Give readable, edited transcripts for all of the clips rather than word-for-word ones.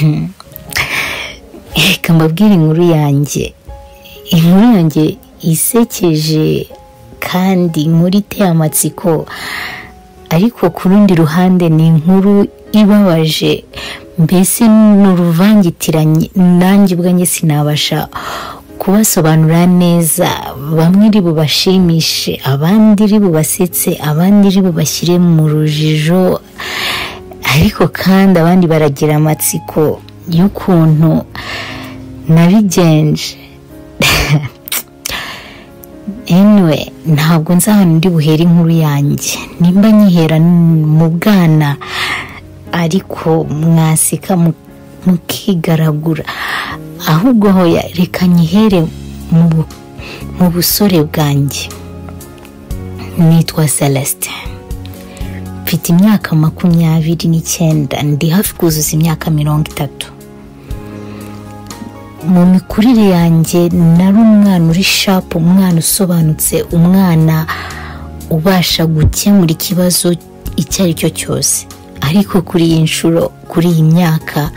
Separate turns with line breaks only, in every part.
reka mbabwire inkuru yanjye isekeje kandi inkuru iteye amatsiko, ariko ku rundi ruhande ni inkuru ibabaje, mbese ni uruvangitiranye nanjye ubwanjye sinabasha kubasobanura neza. Bamwe iri bubashimishe, abandi iri bubasetse, abandi iri bubashyire mu rujijo, ariko kandi abandi baragira amatsiko y'ukuntu nabigenje. Anyway, ntabwo nzi ahantu ndi buhere inkuru yanjye, nimba nyihera mu bwana ariko mwaseka mukigaragura, ahubwo hoya reka nyihere mu busore bwanjye. Nitwa Celestin, mfite imyaka 29, ndi hafi kuzuza imyaka 30. Mu mikurire yanjye nari umwana uri sharp, umwana usobanutse, umwana ubasha gukemura ikibazo icyo ari cyo cyose. Ariko kuri iyi nshuro, kuri iyi myaka,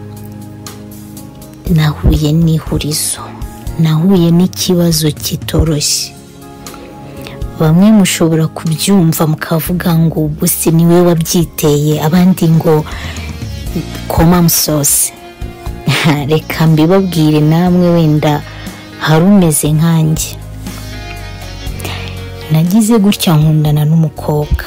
nahuye n'ihurizo, nahuye n'ikibazo kitoroshye. Bamwe mushobora kubyumva mukavuga ngo ubuse niwe wabyiteye, abandi ngo koma musose. Reka mbibabwire namwe wenda hari umeze nkanjye. Nagize gutya nkundana n'umukobwa,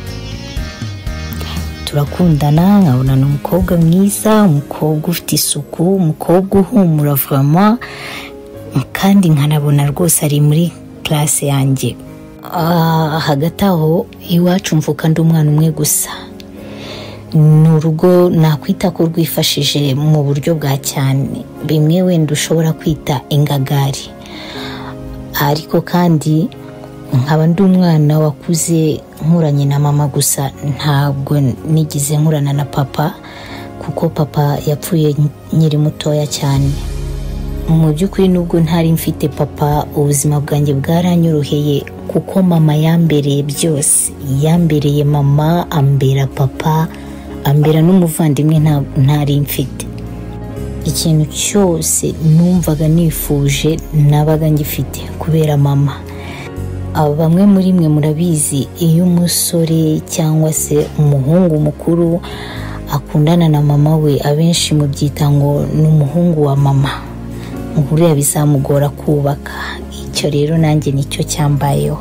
turakundana, nkabona n'umukobwa mwiza, umukobwa ufite isuku, umukobwa uhumura vraiment, kandi nkanabona rwose ari muri classe yanjye. Hagati aho iwacu mvuka ndi umwana umwe gusa, ni urugo nakwita ko rwifashije mu buryo bwa cyane, bimwe wenda ushobora kwita ingagari. Ariko kandi nkaba ndi umwana wakuze nkuranye na mama gusa, ntabwo nigize nkurana na papa, kuko papa yapfuye nkiri mutoya cyane. Mu by'ukuri nubwo ntari mfite papa, ubuzima bwanjye bwaranyoroheye kuko mama yambereye byose. Yambereye mama, ambera papa, ambera n'umuvandimwe ntari mfite. Ikintu cyose numvaga nifuje nabaga ngifite kubera mama. Bamwe muri mwe murabizi, iyo umusore cyangwa se umuhungu mukuru akundana na mama we, abenshi mubyita ngo ni umuhungu wa mama, nkuriya bizamugora kubaka. Icyo rero nanjye nicyo cyambayeho.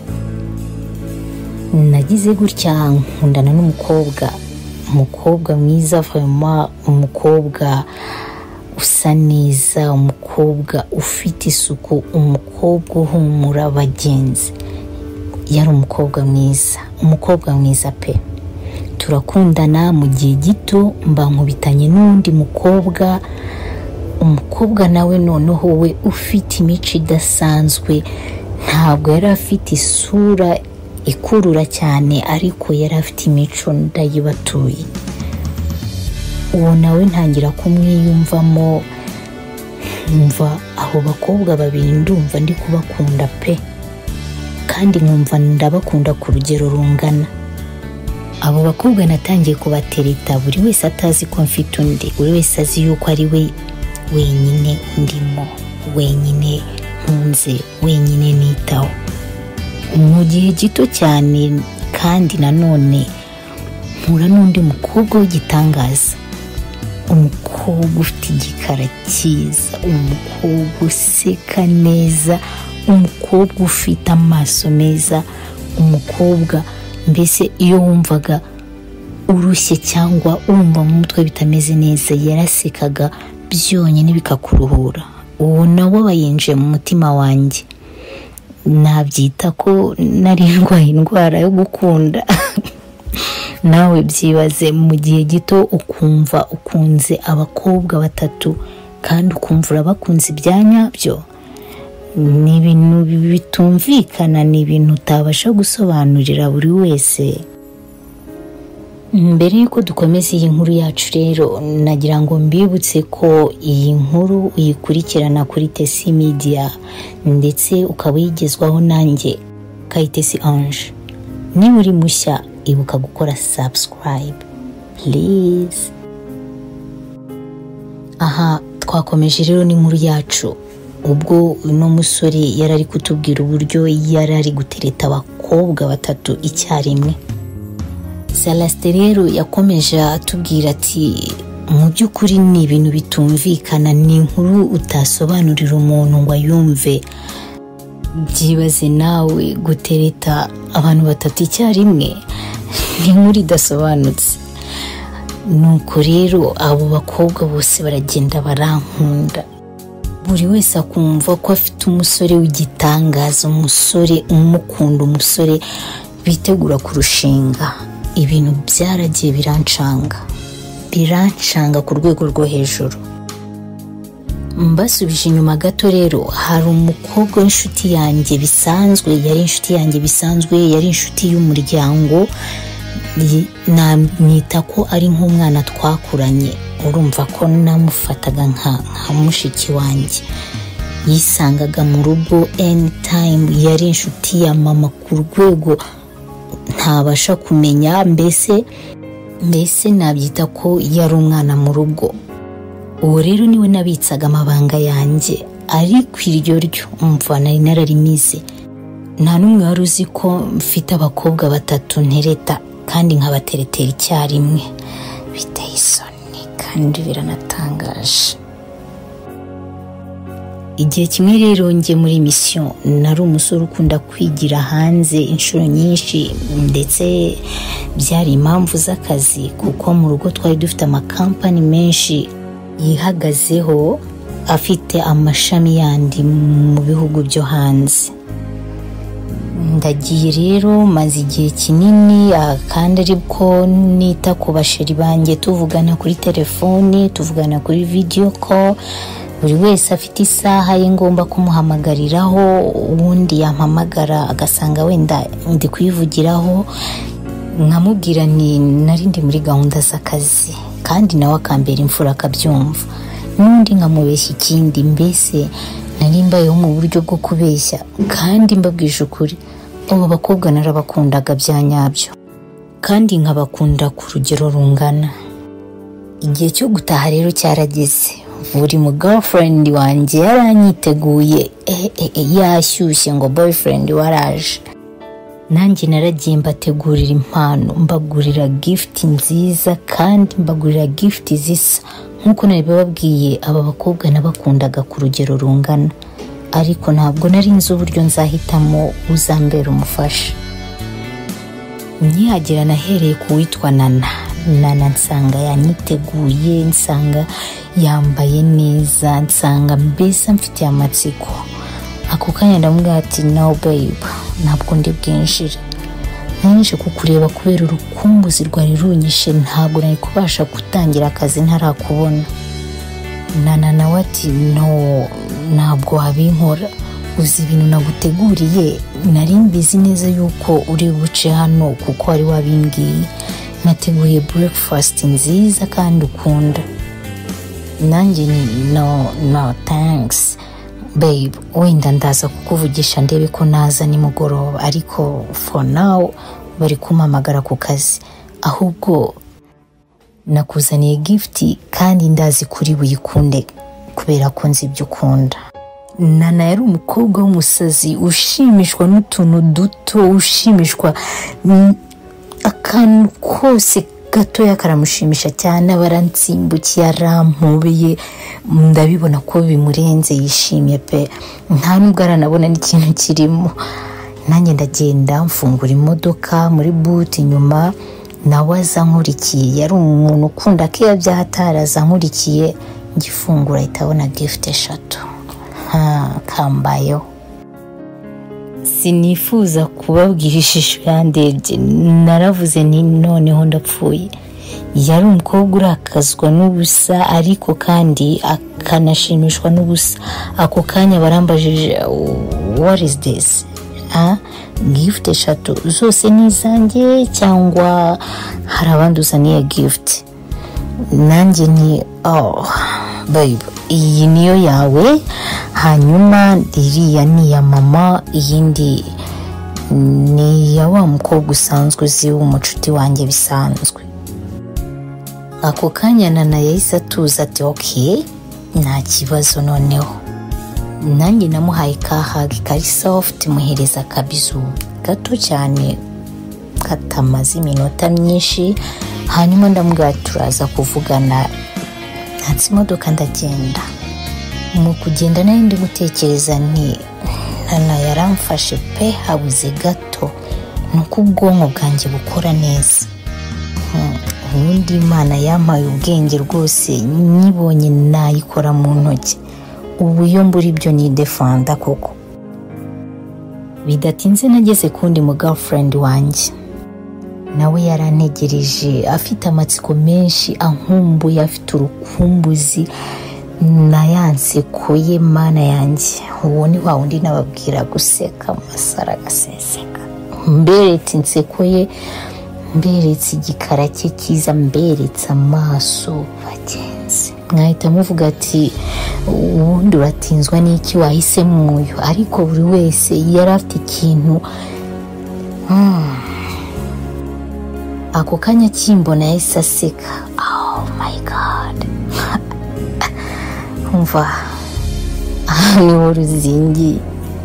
Nagize gutya nkundana n'umukobwa mwiza vraiment, umukobwa usa neza, umukobwa ufite isuku, umukobwa uhumura bagenzi. Yari umukobwa mwiza pe. Turakundana, mu gihe gito mba nkubitanye n'undi umukobwa nawe noneho we ufite imico idasanzwe. Ntabwo yari afite isura ikurura cyane, ariko yari afite imico ndayibatuye. Uwo nawe ntangira kumwiyumvamo, nkumva abo bakobwa babiri ndumva ndi kubakunda pe, kandi nkumva ndabakunda ku rugero rungana. Abo bakobwa natangiye kubatereta, buri wese atazi ko mfite undi, buri wese azi yuko ari we wenyine ndimo, wenyine nkunze, wenyine nitaho. Mu gihe gito cyane kandi nanone mpura n'undi mukobwa w'igitangaza, umukobwa ufite igikara cyiza, umukobwa useka neza, umukobwa ufite amaso meza, umukobwa mbese iyo wumvaga urushye cyangwa wumva mu mutwe bitameze neza, yarasekaga byonyine bikakuruhura. Uwo nawe bayinjiye mu mutima wanjye. Nabyita ko nari ndwaye indwara yo gukunda. Nawe byibaze, mu gihe gito ukumva ukunze abakobwa batatu kandi ukumva urabakunze ibyanyabyo. Ni ibintu bitumvikana, ni ibintu utabasha gusobanurira buri wese. Mbere yuko dukomeza iyi nkuru yacu rero, nagira ngo mbibutse ko iyi nkuru uyikurikirana kuri Tesi Media, ndetse ukaba uyigezwaho nanjye Kayitesi Ange. Niba uri mushya, ibuka gukora subscribe please. aha twakomeje rero n'inkuru yacu ubwo uno musore yarari kutubwira uburyo yarari gutereta abakobwa batatu icyarimwe. Celestin rero yakomeje atubwira ati mu by'ukuri ni ibintu bitumvikana, ni inkuru utasobanurira umuntu ngo ayumve. Byibaze nawe gutereta abantu batatu icyarimwe ni inkuru idasobanutse. Nuko rero abo bakobwa bose baragenda barankunda, buri wese akumva ko afite umusore w'igitangaza, umusore umukunda, umusore bitegura kurushinga. Ibintu byaragiye birancanga ku rwego rwo hejuru. Mbasubije inyuma gato rero, hari umukobwa w'inshuti yanjye bisanzwe, yari inshuti y'umuryango, nita ko ari nk'umwana twakuranye. Urumva ko namufataga nka mushiki wanjye, yisangaga mu rugo anytime. Yari inshuti ya mama ku rwego ntabasha kumenya, mbese nabyita ko yari umwana mu rugo. Uwo rero niwe nabitsaga amabanga yanjye, ariko iryo ryo umva nari nararimize. Nta n'umwe wari uzi ko mfite abakobwa batatu ntereta kandi nkabateretera icyarimwe. Biteye isoni kandi biranatangaje. Igihe kimwe rero njye muri mission, nari umusore ukunda kwigira hanze inshuro nyinshi, ndetse byari impamvu z'akazi kuko mu rugo twari dufite amakampani menshi yihagazeho afite amashami yandi mu bihugu byo hanze. Ndagiye rero maze igihe kinini, kandi ariko nita ku basheri banjye, tuvugana kuri telefoni, tuvugana kuri video call. Buri wese afite isaha ye ngomba kumuhamagariraho, ubundi yampamagara agasanga wenda ndi kuyivugiraho, nkamubwira ni nari ndi muri gahunda z'akazi, kandi nawe akambera imfura akabyumva. N'undi nkamubeshya ikindi, mbese nari mbayeho mu buryo bwo kubeshya, kandi mbabwije ukuri abo bakobwa narabakundaga bya nyabyo, kandi nkabakunda ku rugero rungana. Igihe cyo gutaha rero cyarageze, buri mu girlfriend wanjye yaranyiteguye, yashyushye ngo boyfriend waraje. Nanjye naragiye mbategurira impano, mbagurira gift nziza kandi mbagurira gift zisa. Nkuko nabibabwiye, aba bakobwa nabakundaga ku rugero rungana, ariko ntabwo nari nzi uburyo nzahitamo uzambera umufasha. Nkihagera nahereye ku witwa Nana, nsanga yanyiteguye, nsanga yambaye neza, nsanga mbese mfitiye amatsiko. Ako kanya ndamubwira ati no babe, ntabwo ndi bwinjire, nje kukureba kubera urukumbuzi rwari runyishe, ntabwo nari kubasha gutangira akazi ntarakubona. Nana nawe ati no, ntabwo wabinkora, uzi ibintu naguteguriye, nari mbizi neza yuko uri buce hano kuko wari wabimbwiye. Nateguye breakfast nziza kandi ukunda. Nanjye ni no thanks babe, wenda ndaza kukuvugisha ndebe ko naza nimugoroba, ariko for now bari kumpamagara ku kazi. Ahubwo nakuzaniye gift kandi ndazi kuri buyikunde kubera ko nzi ibyo ukunda. Nana yari umukobwa w'umusazi, ushimishwa n'utuntu duto, ushimishwa akantu kose gatoya karamushimisha cyane. Baransimbukiye, arampobeye, ndabibona ko bimurenze, yishimye pe, nta nubwo aranabona n'ikintu kirimo. Nanjye ndagenda mfungura imodoka muri boot inyuma, nawe aza nkurikiye. Yari umuntu ukunda ko yabyaha ataraza nkurikiye, ngifungura itabona gift 3. Kambayo sinifuza kubabwira ishusho yandebye, naravuze ni noneho ndapfuye. Yari umukobwa urakazwa n'ubusa, ariko kandi akanashimishwa n'ubusa. Ako kanya barambajije what is this? Gift 3 zose ni izanjye cyangwa hari abandi uzaniye gift? Nanjye ni babe, iyi niyo yawe, hanyuma iriya ni ya mama, iyindi ni ya wa mukobwa usanzwe uzi w'umucuti wanjye bisanzwe. Ako kanya Nana yahise atuza ati okay, nta kibazo noneho. Nanjye namuhaye kahagi kari soft, muhereza kabizu gato cyane katamaze iminota myinshi. Hanyuma ndamubwira turaza kuvugana, natse imodoka ndagenda. Mu kugenda nari ndi gutekereza nti Nana yaramfashe pe, habuze gato nuko ubwonko bwanjye bukora neza. Ubundi Imana yampaye ubwenge rwose, nyibonye nayikora mu ntoki. Ubu iyo mburi ibyo ni defanda koko. Bidatinze nageze kundi mu girlfriend wanjye, nawe yarantegereje afite amatsiko menshi, ankumbuye, afite urukumbuzi. Nayanseko ye mana yanjye, uwo ni wa wundi nababwira guseka amasara agaseseka. Mberetse inseko ye, mberetse igikara cye cyiza, mberetse amaso. Bagenzi mwahita muvuga ati ubundi uratinzwa n'iki wahise muyo, ariko buri wese yari afite ikintu. Ako kanya kimbona yahise aseka. Oh my god. Umva ni uruzingi.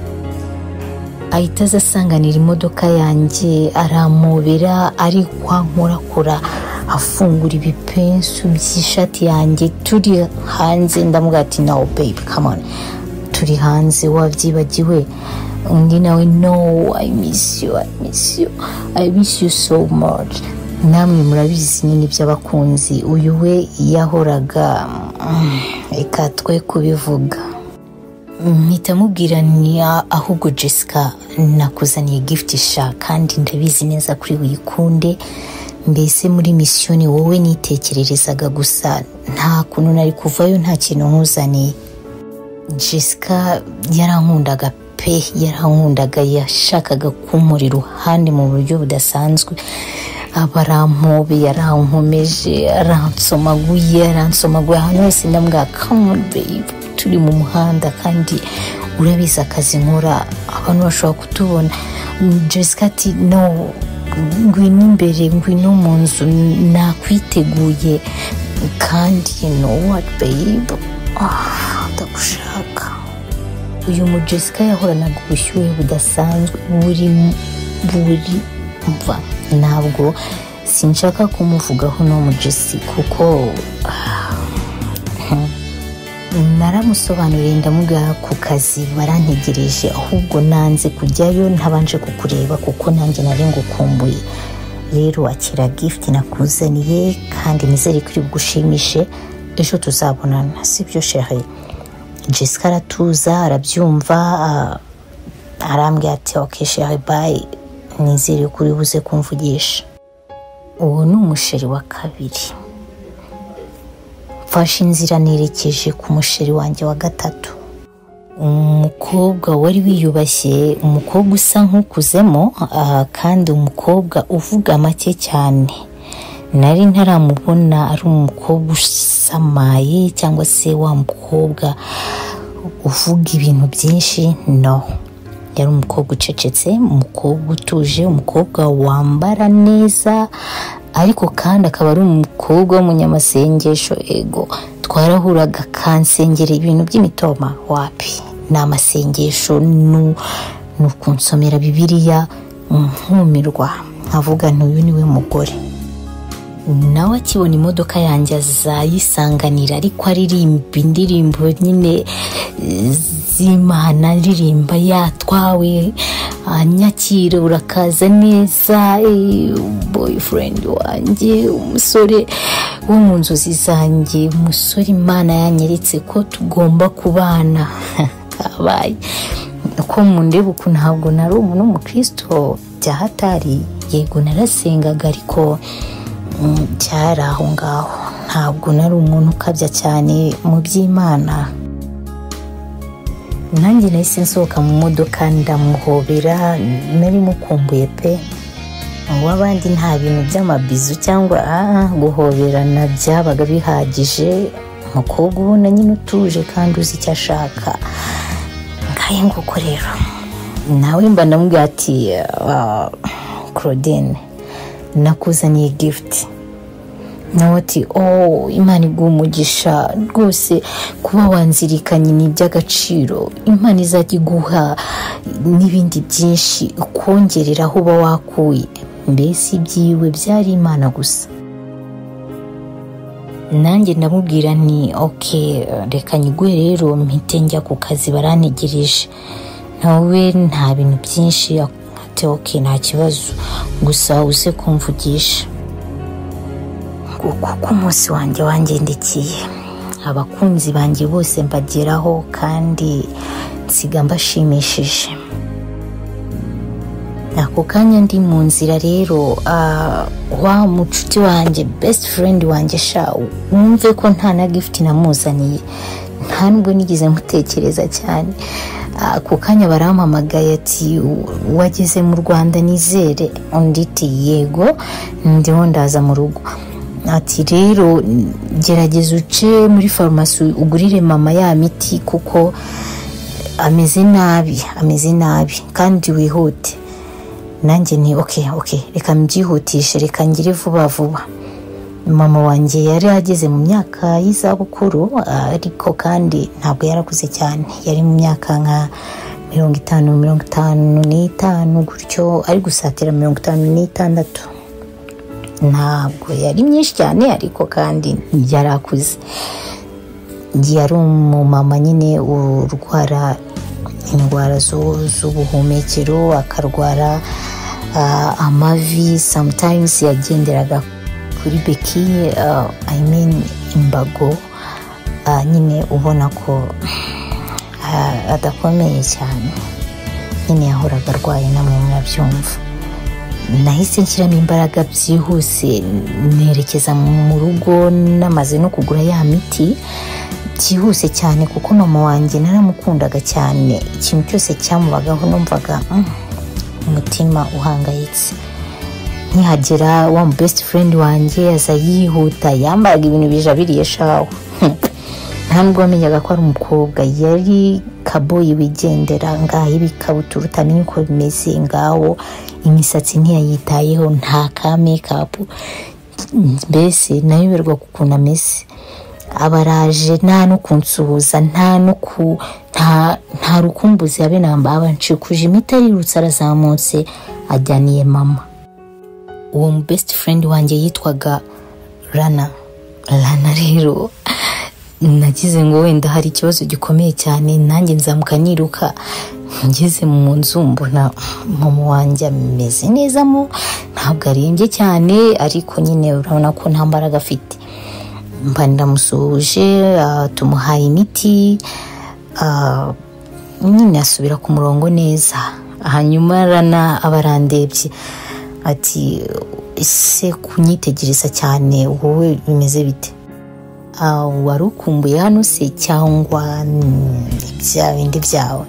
Ahita asanganira imodoka yanjye, aramubera, ari kwankorakora, afungura ibipensu by'ishati yanjye. Turi hanze ndamubwira ati no babe come on, turi hanze wabyibagiwe? Undi nawe no, I miss you so much. Namwe murabizi nyine by'abakunzi, uyu we yahoraga reka twe kubivuga. Mpita mubwira ni ahubwo Jessica nakuzaniye gift sha, kandi ndabizi neza kuri wikunde. Mbese muri mission wowe nitekererezaga gusa, nta kuntu nari kuvayo nta kintu nkuzaniye. Jessica yarankundaga pe, yarankundaga, yashakaga kumuri ruhande mu buryo budasanzwe. Abarampobe, yarankomeje, aransomaguye ahantu hose. Ndambwira come on babe, turi mu muhanda kandi urabizi akazi nkora, abantu bashobora kutubona. Jessica ati no, ngwino imbere, ngwino mu nzu, nakwiteguye. Kandi you know what babe, ndagushaka. Uyu mu Jessica yahoranaga ubushyuhe budasanzwe, buri mva. Ntabwo sinshaka kumuvugaho no mu Jessica kuko naramusobanuriye, ndamubwira ku kazi barantegereje, ahubwo nanze kujyayo ntabanje kukureba kuko nanjye nari ngukumbuye. Rero akira gift nakuzaniye, kandi nizere kuri bugushimishe, ejo tuzabonana, sibyo chérie? Jessica aratuza, arabyumva, arambwira ati okay chérie bye, nizere kuri buze kumvugisha. Uwo ni umusheri wa kabiri. Mfashe inzira nerekeje ku musheri wanjye wa gatatu. Umukobwa wari wiyubashye, umukobwa usa nk'ukuzemo, kandi umukobwa uvuga make cyane. Nari ntaramubona ari umukobwa usamaye cyangwa se wa mukobwa uvuga ibintu byinshi, no. Yari umukobwa ucecetse, umukobwa utuje, umukobwa wambara neza, ariko kandi akaba ari umukobwa w'umunyamasengesho. Ego twarahuraga kansengera ibintu by'imitoma, wapi n'amasengesho, nukunsomera Bibiliya, nkumirwa, nkavuga ntuyu niwe mugore. Nawe akibona imodoka yanjye azayisanganira, ariko aririmba indirimbo nyine z'Imana, aririmba yatwawe, anyakira urakaza neza, boyfriend wanjye, umusore wo mu nzozi zanjye, umusore Imana yanyeretse ko tugomba kubana. Kabaye ko mundeba uko ntabwo nari umuntu w'umukristo byahatari, yego narasengaga ariko cyari aho ngaho, ntabwo nari umuntu ukabya cyane mu by'Imana. Nanjye nahise nsohoka mu modoka ndamuhobera, nari mukumbuye pe. Wabandi nta bintu by'amabizu cyangwa guhoberana byabaga bihagije. Umukobwa ubona nyine utuje kandi uzi icyo ashaka. Ngaye nguko rero nawe mba ndamubwira ati Claudine nakuzaniye gift. nawe ati Imana iguha umugisha rwose kuba wanzirikanye ni iby'agaciro, Imana izajya iguha n'ibindi byinshi ukongerera aho uba wakuye. Mbese ibyiwe byari Imana gusa. Nanjye ndamubwira nti reka nyiguhe rero mpite njya ku kazi barantegereje. Nawe nta bintu byinshi ati nta kibazo, gusa uze kumvugisha. Kuko umunsi wanjye wangendekeye, abakunzi banjye bose mbageraho kandi nsiga mbashimishije. Ako kanya ndi mu nzira rero, wa mucuti wanjye, best friend wanjye wumve ko nta na gift namuzaniye, nta nubwo nigeze mutekereza cyane. Ako kanya barampamagaye ati wageze mu Rwanda nizere. Undi ati yego ndiho ndaza mu rugo. Ati rero gerageza uce muri farumasi ugurire mama ya miti kuko ameze nabi kandi wihute. Nanjye ni reka mbyihutishe, reka ngire vuba vuba. Mama wanjye yari ageze mu myaka y'izabukuru, ariko kandi ntabwo yarakuze cyane, yari mu myaka nka 55 gutyo, ari gusatira 56. Ntabwo yari myinshi cyane ariko kandi yarakuze. Yari umumama nyine urwara indwara z'ubuhumekero, akarwara amavi, sometimes yagenderaga kuri bekiye, imbago, nyine ubona ko adakomeye cyane, nyine yahoraga arwaye, namwe murabyumva. Nahise nshyiramo imbaraga byihuse, nerekeza mu rugo namaze no kugura ya miti byihuse cyane, kuko mama wanjye naramukundaga cyane. Ikintu cyose cyamubagaho numvaga umutima uhangayitse. Nkihagera wa best friend wanjye aza yihuta, yambaraga ibintu bijabiriye shaho. Nta nubwo wamenyaga ko ari umukobwa, yari kaboyi wigendera ngaho, ibikabutura utamenye uko bimeze ngaho, imisatsi ntiyayitayeho, nta ka makeup. Mbese nayoberwa ukuntu ameze. Abaraje nta no kunsuhuza, nta rukumbuzi yabe namba, abancikuje imiti arirutse arazamutse ajyaniye mama. Uwo best friend wanjye yitwaga Rana rero nagize ngo wenda hari ikibazo gikomeye cyane, nanjye nzamuka niruka. Ngeze mu nzu mbona mama wanjye ameze neza, ntabwo arembye cyane, ariko nyine urabona ko nta mbaraga afite. Mba ndamusuhuje, tumuhaye imiti, nyine asubira ku murongo neza. Hanyuma Rana abarandebye ati ese kunyitegereza cyane wowe bimeze bite? Wari ukumbuye hano se cyangwa bya bindi byawe?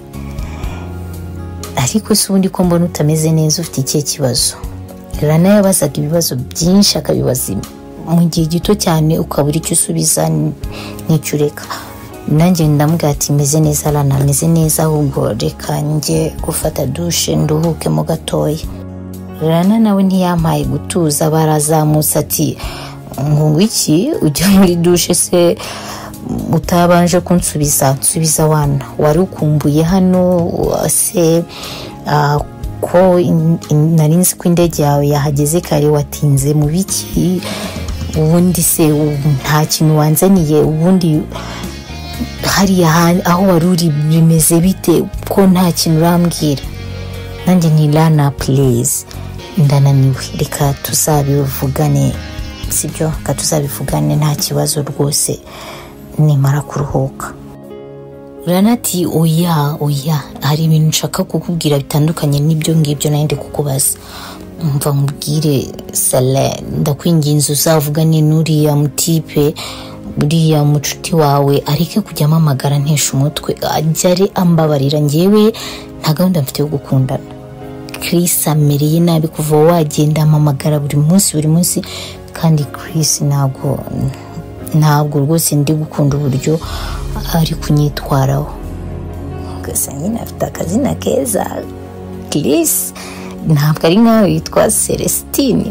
Ariko se ubundi ko mbona utameze neza, ufite ikihe kibazo? Rana yabazaga ibibazo byinshi, akabibaza mu gihe gito cyane, ukabura icyo usubiza n'icyo ureka. Nanjye ndamubwira ati meze neza Rana, meze neza, ahubwo reka njye gufata douche nduhuke mu gatoya. Rana nawe ntiyampaye gutuza, barazamutse ati ngo iki ujya muri douche se utabanje kunsubiza wana, wari ukumbuye hano se? Ko nari nzi ko indege yawe yahageze kare, watinze mu biki? Ubundi se nta kintu wanzaniye? Ubundi hariya aho wari uri bimeze bite ko nta kintu urambwira? Nanjye ni Rana please, ndananiwe, reka tuzabivugane, sibyo? Reka tuzabivugane nta kibazo rwose nimara kuruhuka. Rana ati oya, hari ibintu nshaka kukubwira bitandukanye n'ibyo ngibyo nandi kukubaza. Mva mubwire Sale, ndakwinginze uzavugane n'uriya mutipe, uriya mucuti wawe, areke kujya amamagara ntesha umutwe, ajyare ambabarira. Njyewe nta gahunda mfite yo gukundana. Chris amereye nabi kuva wagenda amamagara buri munsi, kandi Chris ntabwo rwose ndi gukunda uburyo ari kunyitwaraho. Gusa nyine afite akazina keza Chris, ntabwo ari nkawe yitwa Celestine.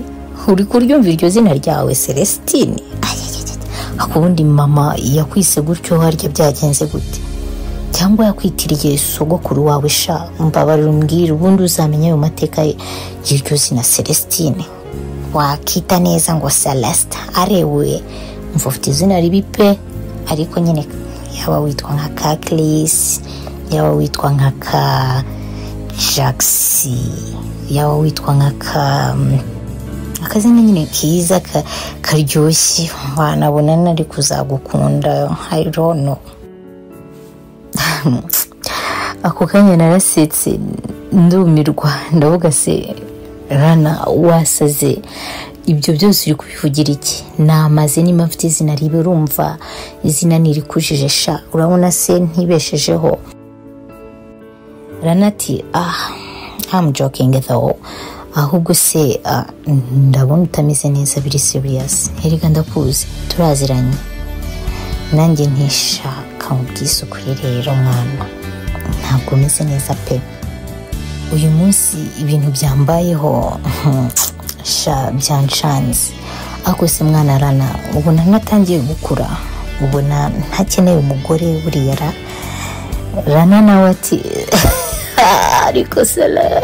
uri kuryumva iryo zina ryawe Celestine? Akubundi mama yakwise gutyo harya byagenze gute? Cyangwa yakwitiriye sogokuru wawe sha? Mbabarira umbwira ubundi uzamenya ayo mateka y'iryo zina Celestine. Wakita neza ngo Celeste arewe mva ufite izina ribi pe, ariko nyine yaba witwa nka Kaklis, yaba witwa nka ka Jaxi, yaba witwa nka ka akazina nyine kiza karyoshye, wanabona nari kuzagukunda. I don't know. Ako kanya narasetse ndumirwa, ndavuga se Rana wasaze, ibyo byose uri kubivugira iki? Namaze niba mfite izina ribe, urumva izina nirikujije sha, urabona se ntibeshejeho. Rana ati I'm joking though, ahubwo se ndabona utameze neza, biri serious. Erega ndakuzi turaziranye. Nanjye ntishaka ubwisukuri rero mwana, ntabwo meze neza pe. Uyu munsi ibintu byambayeho sha byanshanze. Ako se mwana Rana, ubona natangiye gukura, ubona ntakeneye umugore buriya ra? Rana nawe ati ariko sala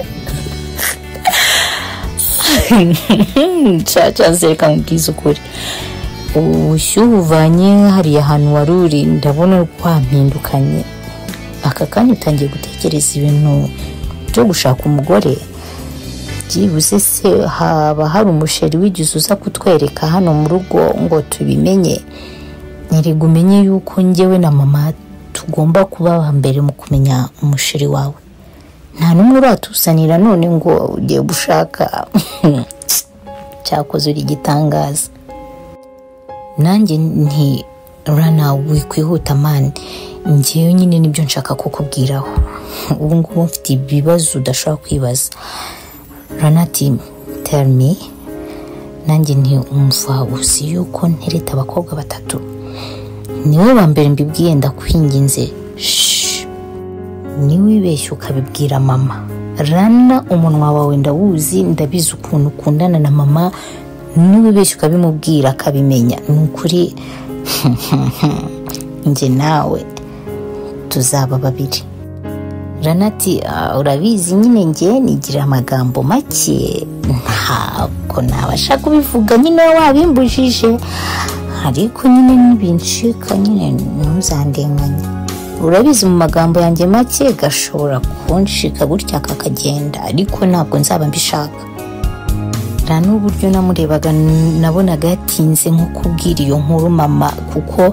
chacha zeka ngizo kuri ubushyuhe uvanye hariya hantu waruri, ndabona kwampindukanye. Aka kanya utangiye gutekereza ibintu byo gushaka umugore. Byibuze se haba hari umusheri w'igize uza kutwereka hano mu rugo ngo tubimenye? Nirega umenye yuko njyewe na mama tugomba kuba mbere mu kumenya umusheri wawe. Nta numwe uratusanira none ngo ugiye gushaka. Cyakoze uri gitangaza. Nanjye nti Rana wikwihuta man, njyewe nyine nibyo nshaka kukubwiraho. Ubu ngubu mfite ibibazo udashobora kwibaza. Rana ati tell me. Nanjye nti umva uzi yuko ntereta abakobwa batatu? Niwe wa mbere mbibwiye, ndakwinginze niwibeshye ukabibwira mama. Rana umunwa wawe ndawuzi, ndabizi ukuntu ukundana na mama. Niwibeshye ukabimubwira akabimenya, nukuri nje nawe tuzaba babiri. Rana ati urabizi nyine njye nigira amagambo make, ntabwo nabasha kubivuga nyine wabimbujije, ariko nyine nibinshika nyine ntuzandenganye. Urabizi mu magambo yanjye make gashobora kunshika gutya kakagenda, ariko ntabwo nzaba mbishaka. Rana uburyo namurebaga nabonaga yatinze nko kubwira iyo nkuru mama, kuko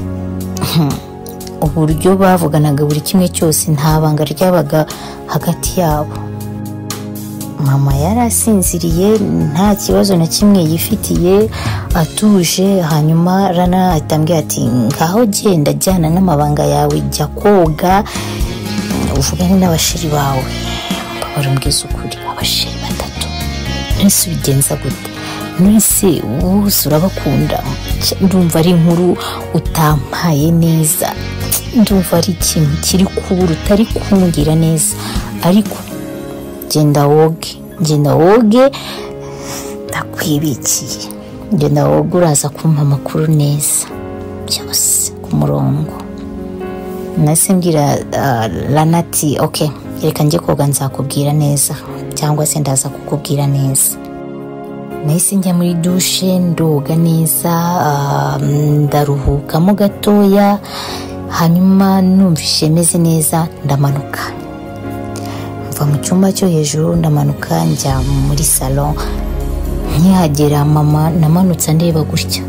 uburyo bavuganaga buri kimwe cyose nta banga ryabaga hagati yabo. Mama yarasinziriye nta kibazo na kimwe yifitiye, atuje. Hanyuma Rana atambwiye ati ngaho genda jyana n'amabanga yawe, jya koga uvugane n'abasheri bawe. Barumbwiza ukuri, abasheri batatu nese bigenza gute? Nese wose urabakunda? Ndumva ari inkuru utampaye neza, ndumva ari ikintu kiri kubura utari kumbwira neza. Ariko genda woge ndakwibikiye. Genda woge uraza kumpa amakuru neza byose ku murongo. Nase mbwira Rana ati okay, reka njye koga nzakubwira neza, cyangwa se ndaza kukubwira neza. Nahise njya muri dushe ndoga neza, ndaruhukamo gatoya, hanyuma numvishe meze neza ndamanuka. Mva mu cyumba cyo hejuru ndamanuka njya muri salon. Nkihagera mama namanutse ndeba gutya,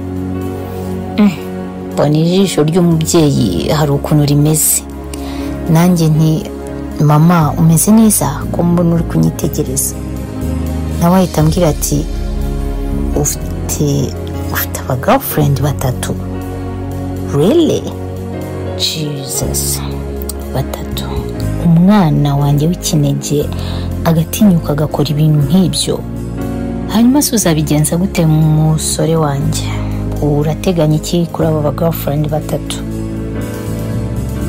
mbona ijisho ry'umubyeyi hari ukuntu rimeze. Nanjye nti mama umeze neza ko mbona uri kunyitegereza? Nawe ahita ambwira ati ufite aba girlfriend batatu? Really? Jesus, batatu? Umwana wanjye w'ikinege agatinyuka agakora ibintu nk'ibyo. Hanyuma se uzabigenza gute musore wanjye? Urateganya iki kuri aba girlfriend batatu?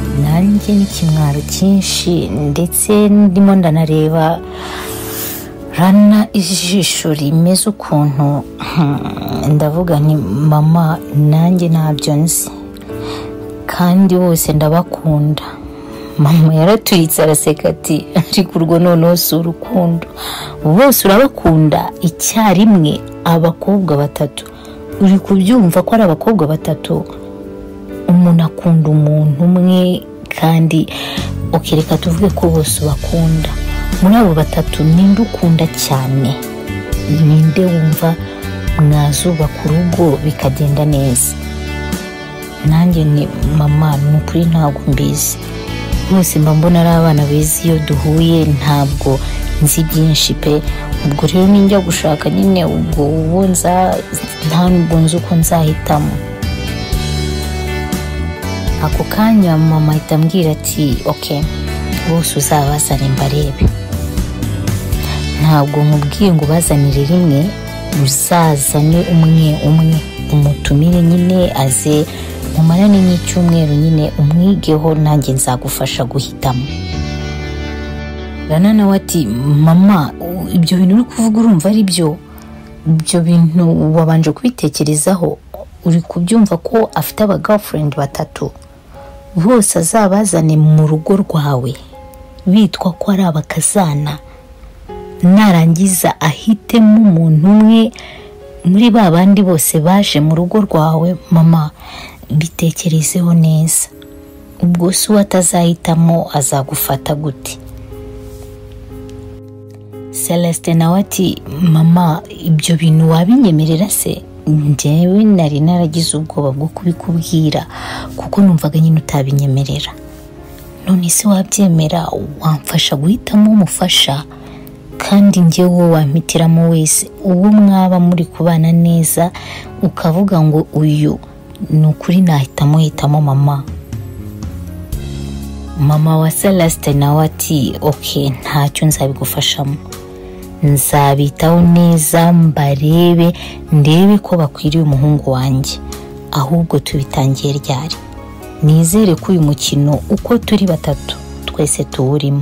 Nanjye n'ikimwaro cyinshi, ndetse ndimo ndanareba Rana ijisho rimeze ukuntu ndavuga nti mama nanjye ntabyo nzi kandi bose ndabakunda. Mama yaraturitse araseka ati ariko urwo noneho si urukundo, bose urabakunda icyarimwe, abakobwa batatu. Uri kubyumva ko ari abakobwa batatu? Umuntu akunda umuntu umwe kandi ukireka tuvuge ko bose bakunda. Muri abo batatu ninde ukunda cyane? Ninde wumva mwazubaka urugo bikagenda neza? Nanjye ni mama, nukuri ntabwo mbizi. Bose mba mbona ari abana beza iyo duhuye, ntabwo nzi byinshi pe. Ubwo rero ninjya gushaka nyine ubwo ubunza nta nubwo nzi uko nzahitamo. Ako kanya mama ahita ambwira ati okay, bose uzabazane mbarebe. Ntabwo nkubwiye ngo bazanire rimwe, uzazane umwe umwe, umutumire nyine aze mumarane n'icyumweru nyine umwigeho, nanjye nzagufasha guhitamo. Rana nawe ati mama ibyo bintu uri kuvuga urumva ari byo? Ibyo bintu wabanje kubitekerezaho? Uri kubyumva ko afite aba girlfriend batatu, bose azabazane mu rugo rwawe bitwa ko ari abakazana, narangiza ahitemo umuntu umwe muri ba bandi bose baje mu rugo rwawe? Mama bitekerezeho neza, ubwo se watazahitamo azagufata gute? Celeste nawe ati mama ibyo bintu wabinyemerera se? Njyewe nari naragize ubwoba bwo kubikubwira kuko numvaga nyine utabinyemerera. None se wabyemera wamfasha guhitamo umufasha, kandi njye wowe wampitiramo wese uwo mwaba muri kubana neza ukavuga ngo uyu nukuri nahitamo mama. Mama wa Celeste nawe ati okay, ntacyo nzabigufashamo, nzabitaho neza mbarebe ndebe ko bakwiriye umuhungu wanjye, ahubwo tubitangiye ryari. Nizere ko uyu mukino uko turi batatu twese tuwurimo.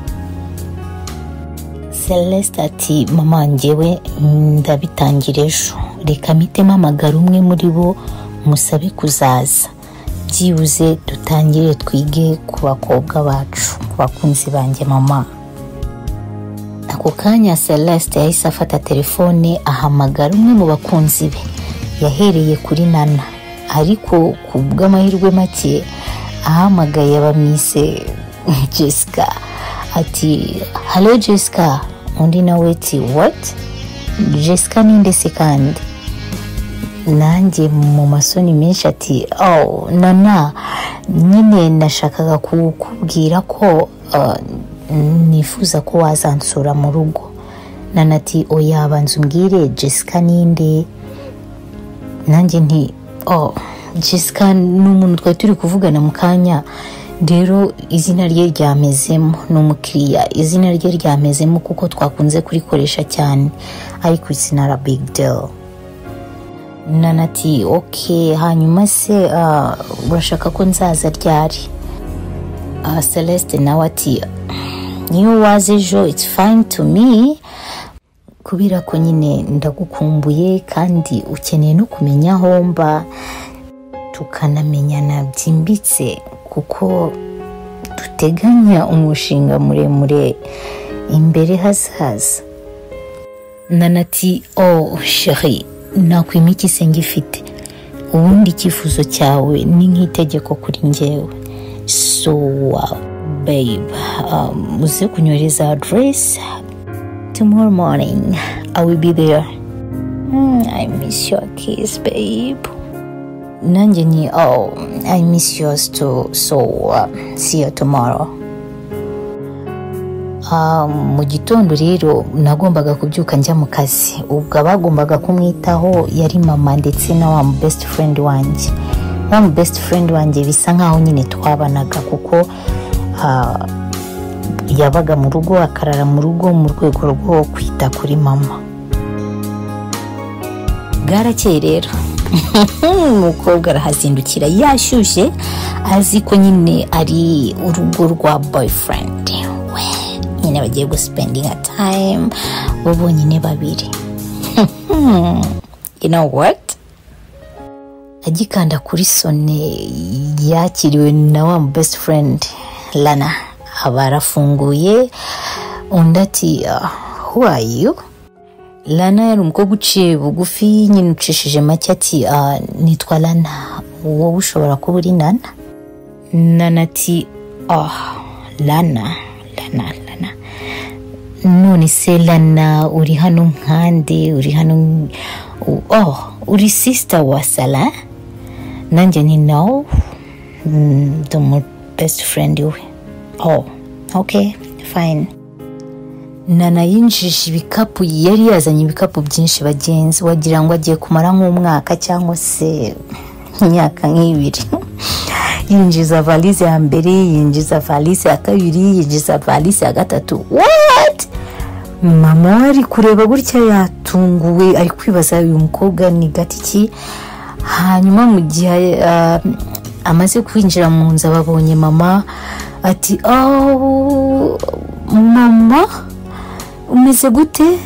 Celeste ati mama njyewe ndabitangira ejo, reka mpitemo amagara umwe muri bo musabe kuzaza, byibuze dutangire twige ku bakobwa bacu, ku bakunzi banjye mama. Ako kanya Celeste yahise afata telefone ahamagara umwe mu bakunzi be. Yahereye kuri Nana, ariko ku bw'amahirwe make ahamagaye bamwise Jessica. Ati hello Jessica. Undi nawe ati what? Jessica ninde se kandi? Nanjye mu masoni menshi ati oh Nana, nyine nashakaga kukubwira ko nifuza ko wazansura mu rugo. Nana ati oya banza umbwire Jessica ninde. Nanjye nti oh Jessica n'umuntu twari turi kuvugana mu kanya, rero izina rye ryamezemo, n'umukiriya izina rye ryamezemo kuko twakunze kurikoresha cyane, ariko it's not a big deal. Nana ati okay, hanyuma se urashaka ko nzaza ryari? Celeste nawe ati niyo waze ejo it's fine to me, kubera ko nyine ndagukumbuye kandi ukeneye no kumenya aho mba tukanamenyana byimbitse kuko duteganya umushinga muremure imbere hazaza. Nana ati oh chérie, nakwima iki se ngifite? Ubundi icyifuzo cyawe ni nk'itegeko kuri njyewe. So babe, uze kunyoreza address tomorrow morning. I will be there. I miss your kiss babe. Nanjye ni oh I miss yours too, so see you tomorrow. Mu gitondo rero nagombaga kubyuka njya mu kazi. Ubwo abagombaga kumwitaho yari mama ndetse na wa best friend wanjye. Wa best friend wanjye bisa nkaho nyine twabanaga kuko yabaga mu rugo akarara mu rugo mu rwego rwo kwita kuri mama. Bwarakeye rero umukobwa arahazindukira yashyushye, azi ko nyine ari urugo rwa boyfriend we. nyine bagiye guspendinga time bo bonyine babiri. You know what? Agikanda kuri sone yakiriwe na wa best friend Lana. Abarafunguye undi ati who are you? Lana yari umukobwa uciye bugufi nyine ucishije make ati nitwa Lana, wowe ushobora kuba uri Nana? Nana ati Lana. None se Lana uri hano nkande, uri hano uri sister wa Sala? Nanjye ni no, the best friend we. Okay, fine. Nana yinjije ibikapu, yari yazanye ibikapu byinshi bagenzi, wagira ngo agiye kumara nk'umwaka cyangwa se imyaka nk'ibiri. Yinjiza valise ya mbere, yinjiza valise ya kabiri, yinjiza valise ya gatatu. What? Mama ari kureba gutya yatunguwe, ari kwibaza uyu mukobwa ni gatiki. Hanyuma mu gihe amaze kwinjira mu nzu babonye mama ati mama umeze gute?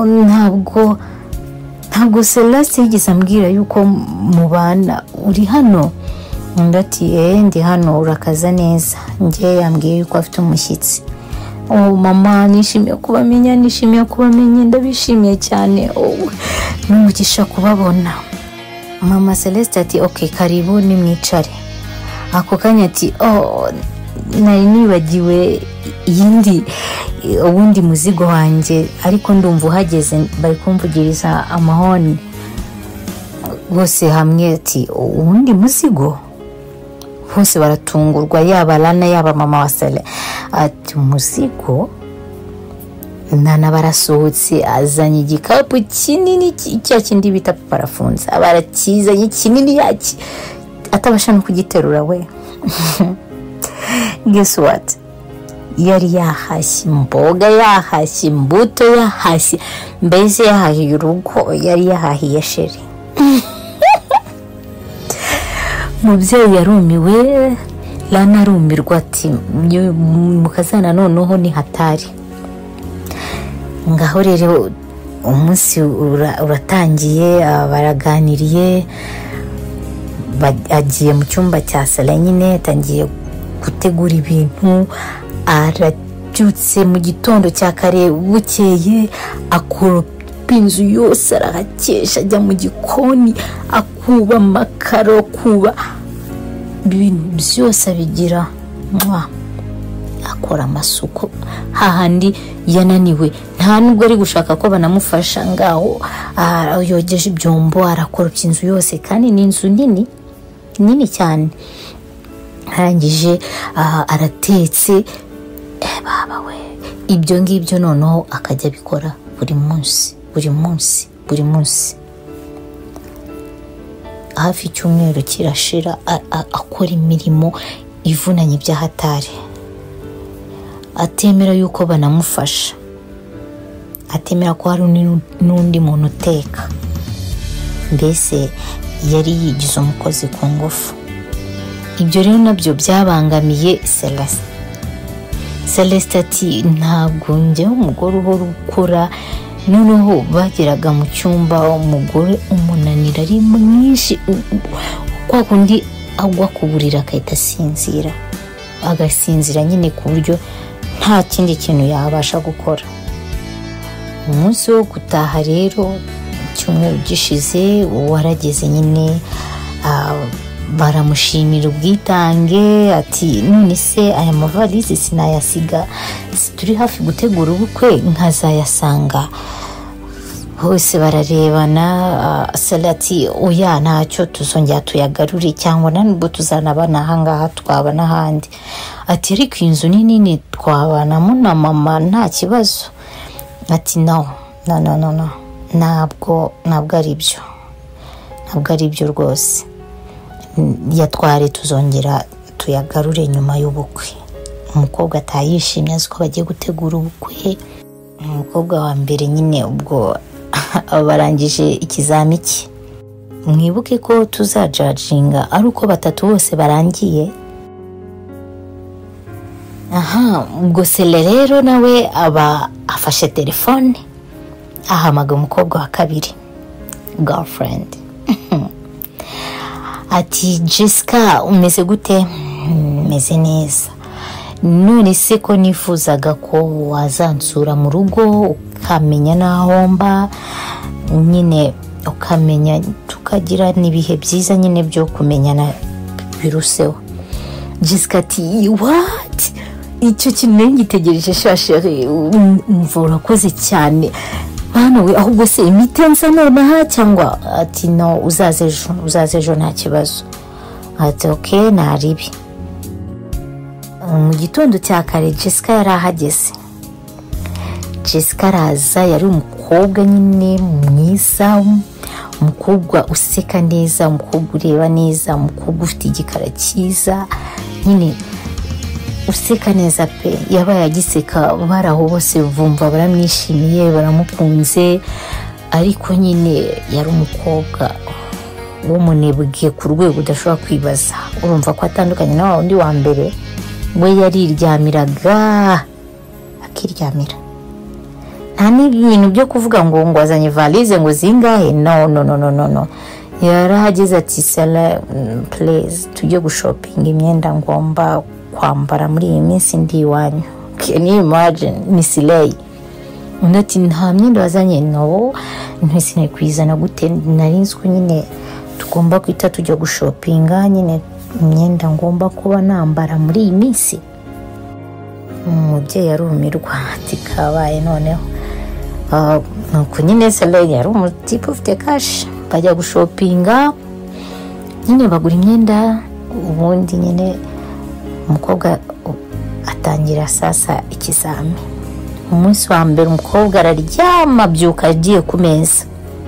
Ntabwo Celeste yigeze ambwira yuko mubana, uri hano? Ndati ndi hano, urakaza neza. Ngiye yambwiye yuko afite umushyitsi. Mama nishimiye kubamenya, ndabishimiye cyane. N'umugisha kubabona. Mama Celeste ati okay, karibu nimwicare. Ako kanya ati nari nibagiwe ubundi muzigo wanjye, ariko ndumva uhageze, bari kumvugiriza amahoni bose hamwe. Ati ubundi muzigo? Bose baratungurwa, yaba Lana yaba mama wa Sele. Ati umuzigo? Nana barasohotse, azanye igikapu kinini cya kindi bita parafunze. Abarakizanye kinini yaki atabasha no kugiterura we. Guess what? Yari yahashye imboga, yahashye imbuto, yahashye mbese yahahiye urugo, yari yahahiye sheri. Mubyeyi yarumiwe, Lana arumirwa ati mukazana noneho ni hatari. Ngaho rero umunsi uratangiye, baraganiriye, agiye mu cyumba cya Sala nyine, atangiye gutegura ibintu. Arabyutse mu gitondo cya kare, bukeye akoropa inzu yose, arahakesha, ajya mu gikoni akuba amakaro, kuba ibintu byose abigira akora amasuku. Hahandi yananiwe, nta nubwo ari gushaka ko banamufasha, ngaho yogeje ibyombo, arakoropya inzu yose, kandi ni inzu nini cyane. Arangije aratetse, baba we, ibyo ngibyo noneho akajya bikora buri munsi. Hafi icyumweru kirashira akora imirimo ivunanye by'ahatari, atemera yuko banamufasha, atemera ko hari n'undi muntu uteka. Mbese yari yigize umukozi ku ngufu. Ibyo rero nabyo byabangamiye Celeste ati ntabwo njye umugore uhora ukora. Noneho bageraga mu cyumba, umugore umunanira ari mwinshi, kwa kundi agwa ku buriri akahita agasinzira nyine, ku buryo nta kindi kintu yabasha gukora. Umunsi wo gutaha rero, icyumweru gishize, warageze nyine, baramushimira ubwitange. Ati none se aya mavalisi sinayasiga, turi hafi gutegura ubukwe, nkazayasanga. Bose bararebana. Salati oya ntacyo, tuzongera tuyagarure, cyangwa nubwo tuzanabana ahangaha twaba n'ahandi. Ati ariko inzu nini twabanamo na mama nta kibazo. Ati no, ntabwo ari byo rwose. Yatware tuzongera tuyagarure nyuma y'ubukwe. Umukobwa atayishimye, azi ko bagiye gutegura ubukwe. Umukobwa wa mbere nyine ubwo barangije ikizami cye. Mwibuke ko tuzajajinga ari uko batatu bose barangiye. ubwo Sele rero nawe aba afashe telefone ahamaga umukobwa wa kabiri girlfriend ati Jessica umeze gute? Meze neza, none se ko nifuzaga ko wazansura mu rugo ukamenya naho mba nyine, ukamenya tukagira nibihe byiza nyine byo kumenyana biruseho. Jessica ati what? Icyo kintu ngitegereje shashere, mvura koze cyane bana we, ahubwo se imitenza nonaha cyangwa? Ati no, uzaze ejo nta kibazo. Ati okay naribi. Mu gitondo cya kare Jessica yarahageze. Jessica araza, yari umukobwa nyine mwiza, umukobwa useka neza, umukobwa ureba neza, umukobwa ufite igikara cyiza nyine useka neza pe. Yabaye agiseka baraho bose bumva baramwishimiye baramukunze, ariko nyine yari umukobwa w'umunebwe ku rwego udashobora kwibaza. Urumva ko atandukanye na wundi wa mbere, we yariryamiraga akiryamira. Nta n'ibintu byo kuvuga ngo azanye valise ngo zingahe, no. Yarahageze ati Sele please tujye gushopinga imyenda ngomba kwambara muri iyi minsi ndi iwanyu. Can you imagine? Ni Sele. Ati nta myenda wazanye? No, ntese nekwizana gute, narinzwe nyine tugomba kwita tujya gushopinga nyine imyenda ngomba kuba nambara muri iyi minsi. Umubyeyi yarumirwa ati kabaye noneho. Nuko nyine Sele yari umutipe ufite cash, bajya gushopinga nyine bagura imyenda. Ubundi nyine umukobwa atangira sasa ikizami. Umunsi wa mbere umukobwa araryama abyuka agiye ku meza.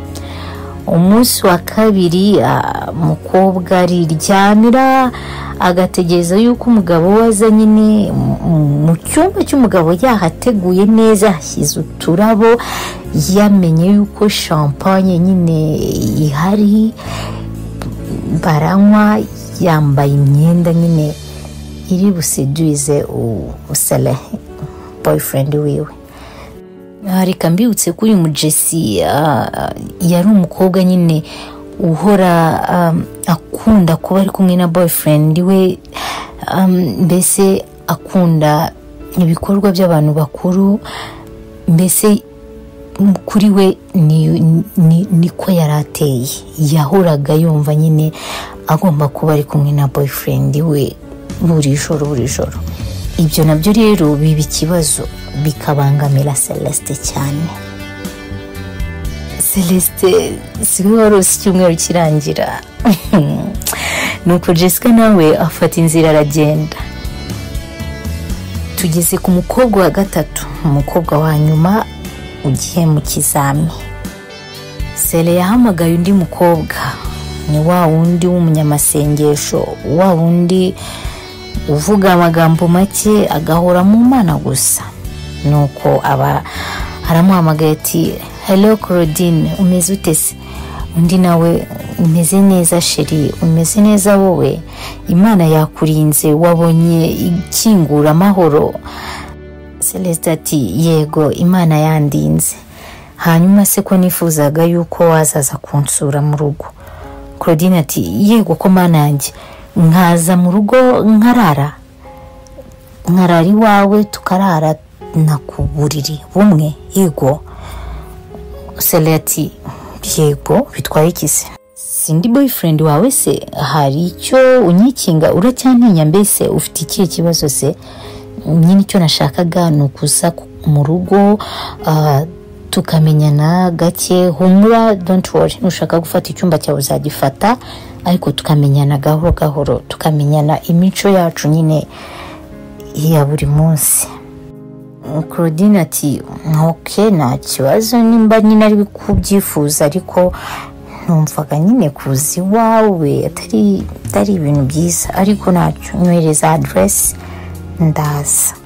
Umunsi wa kabiri umukobwa ariryamira agategereza yuko umugabo waza nyine mu cyumba cy'umugabo yahateguye neza, hashyize uturabo, yamenye yuko champagne nyine ihari, baranywa, yambaye imyenda nyine iri buseduize Sele boyfriend wiwe. Reka mbibutse ko uyu mujesi yari umukobwa nyine uhora akunda kuba ari kumwe na boyfriend we, mbese akunda ibikorwa by'abantu bakuru, mbese kuri we niko yarateye. Yahoraga yumva nyine agomba kuba ari kumwe na boyfriend we buri joro. Ibyo nabyo rero biba ikibazo, bikabangamira Celeste cyane. Celeste siwe warose icyumweru kirangira. Nuko Jessica nawe afata inzira aragenda. Tugeze ku mukobwa wa gatatu, umukobwa wa nyuma ugiye mu kizami. Sele yahamagaye undi mukobwa, ni wa wundi w'umunyamasengesho, wa wundi uvuga amagambo make agahora mu Mana gusa. Nuko aramuhamagaye ati hello Claudine, umeze ute se? Undi nawe umeze neza sheri, umeze neza wowe? Imana yakurinze, wabonye ikingura amahoro? Celeste ati yego Imana yandinze. Hanyuma se ko nifuzaga yuko wazaza kunsura mu rugo? Claudine ati yego ko Mana yanjye, nkaza mu rugo nkarara iwawe tukarara nakuburiri bumwe? Yego. Celeste ati yego, bitwaye iki se? Sindi boyfriend wawe se, hari icyo unyikinga? Uracyantinya mbese ufite ikihe kibazo se? Nyine icyo nashakaga ni ukuza mu rugo tukamenyana gake. Humura, don't worry, nushaka gufata icyumba cyawe uzagifata, ariko tukamenyana gahoro tukamenyana imico yacu nyine ya buri munsi. Claudine ati okay nta kibazo nimba nyine ari kubyifuza, ariko numvaga nyine kuzi wawe atari ibintu byiza, ariko ntacyo, nyohereza address ndaza.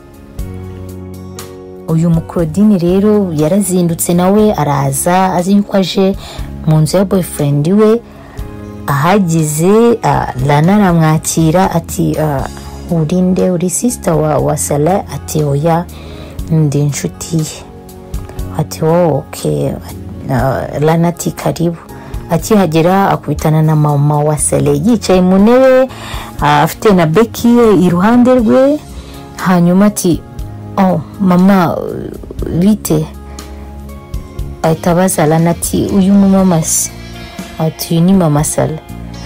Uyu Claudine rero yarazindutse nawe araza, azi yuko aje mu nzu ya boyfriend we. Ahageze Lana aramwakira ati urinde uri sister wa Sele? Ati oya ndi inshuti ye. Ati okay. Lana ati karibu. Akihagera akubitana na mama wa Sele yicaye mu ntebe afite na Becky iruhande rwe. Hanyuma ati mama bite? Ahitabaza Lana ati uyu mama se? Ati ni mama Sele.